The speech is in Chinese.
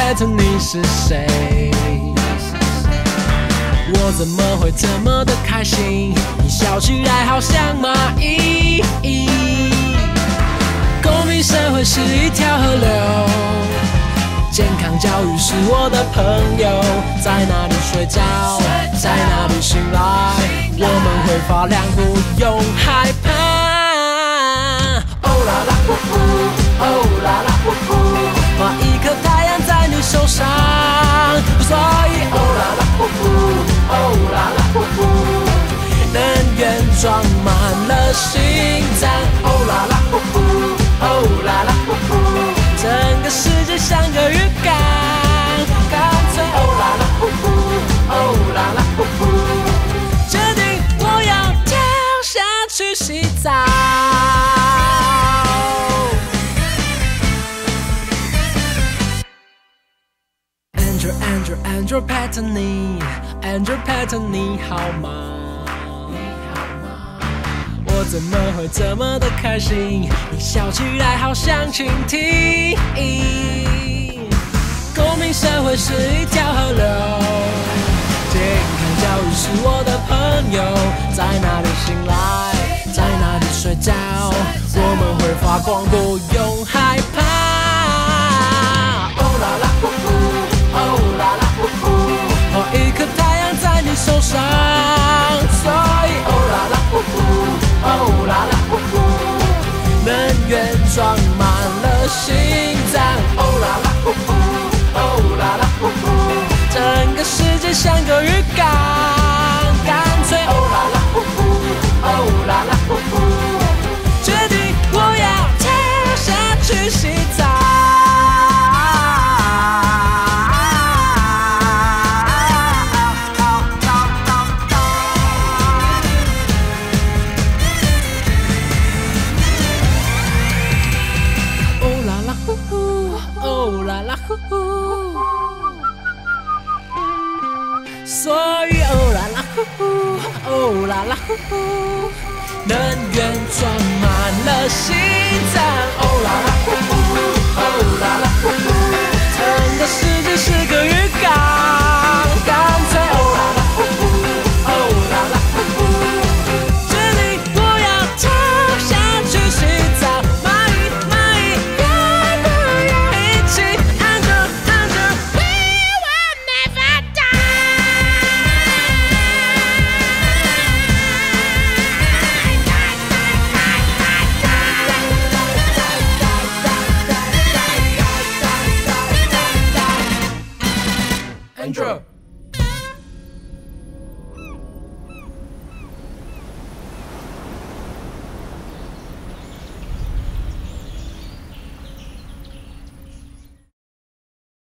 Pat， 你是谁？我怎么会这么的开心？你笑起来好像蚂蚁。公民社会是一条河流，健康教育是我的朋友。在哪里睡觉，在哪里醒来，我们会发亮，不用害怕。哦啦啦呼呼，哦啦啦呼呼，画一颗太阳在你手上，所以哦啦啦呼呼，哦啦啦呼呼，能源装满了心脏。哦啦啦呼呼，哦啦啦呼呼，整个世界像个鱼缸，干脆哦啦啦呼呼，哦啦啦呼呼，决定我要跳下去洗澡。Andrew Pat， 你好吗？我怎么会这么的开心？你笑起来好像蜻蜓。公民社会是一条河流，健康教育是我的朋友。在哪里醒来，在哪里睡觉，我们会发光，不用害怕。哦啦啦呼呼，哦啦啦呼呼，画一颗太阳在你手上，所以哦啦啦呼呼，哦啦啦呼呼，能源装满了心脏。哦啦啦呼呼，哦啦啦呼呼，整个世界像个鱼缸，干脆哦啦啦呼呼，哦啦啦呼呼，决定我要跳下去洗澡。所以哦啦啦呼呼，哦啦啦呼呼，能源装满了心脏。哦啦啦呼呼，哦啦啦。